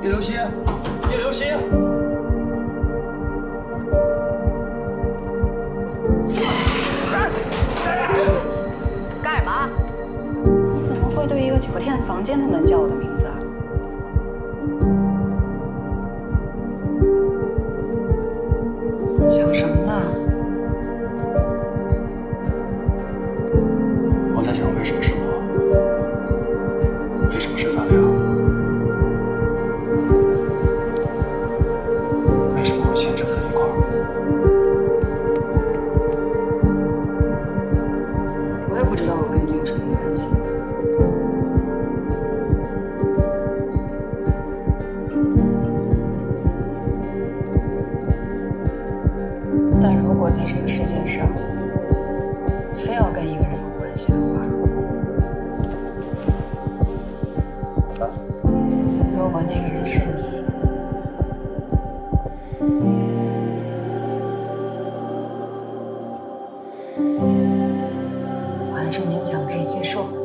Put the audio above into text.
叶流星，叶流星。 干什么？你怎么会对一个酒店房间的门叫我的名字啊？想什么呢？ 我在想，为什么是我？为什么是咱俩？为什么会牵扯在一块儿？ 我也不知道我跟你有什么关系。但如果在这个世界上，非要跟一个人有关系的话，如果那个人是你，我还是勉强可以接受。